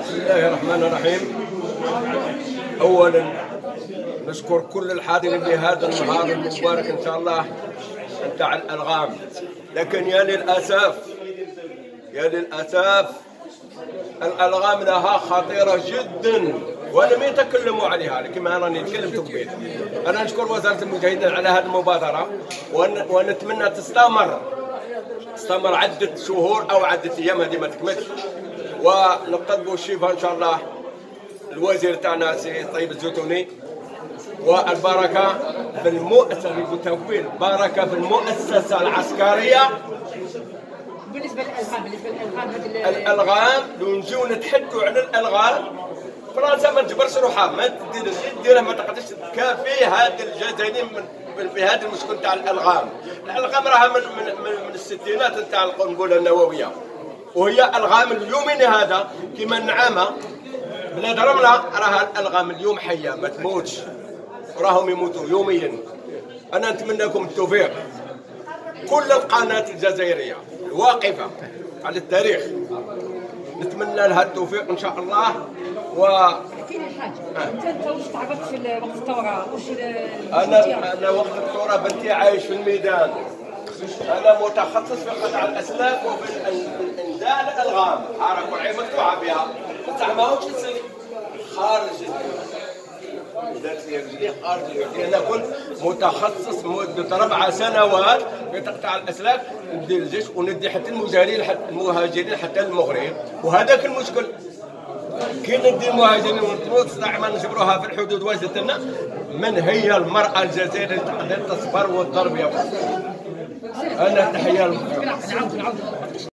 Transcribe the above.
بسم الله الرحمن الرحيم. أولا نشكر كل الحاضرين بهذا النهار المبارك إن شاء الله نتاع الألغام، لكن يا للأسف الألغام لها خطيرة جدا ولم يتكلموا عليها كما راني تكلمت قبيل. أنا نشكر وزارة المجاهدين على هذه المبادرة ونتمنى تستمر عدة شهور أو عدة أيام، هذه ما تكملش، ونطلبوا الشفاء إن شاء الله الوزير تاعنا سي طيب الزيتوني، والبركة في المؤسسة بالتوفيق، بركة في المؤسسة العسكرية. بالنسبة للألغام الألغام لو نجيو نتحدوا على الألغام، فرنسا ما تجبرش روحها، ما ديرها، ما تقدرش تكافي هاد الجزائريين بهذا المشكل تاع الألغام. الألغام راها من الستينات تاع القنبلة النووية، وهي ألغام اليومين هذا كيما النعامة بلاد رملة، راها الألغام اليوم حية ما تموتش، راهم يموتوا يوميا. أنا نتمنى لكم التوفيق، كل القناة الجزائرية الواقفة على التاريخ نتمنى لها التوفيق إن شاء الله. كاين الحاج، انت واش تعرضت في وقت الثوره؟ واش انا وقت الثوره بنتي عايش في الميدان، انا متخصص في قطع الاسلاك وفي انزال الالغام، حركه والعين مفتوحه بها، بصح ماهوش خارج خارج. انا كنت متخصص مده 4 سنوات في تقطيع الاسلاك، ندي الجيش وندي حتى المهاجرين حتى المغرب، وهذاك المشكل كي ندي المهاجرين ونستطيع ما نجبروها في الحدود. واجدت لنا من هي المرأة الجزائرية تقدر تصبر والضرب يا أنا تحية.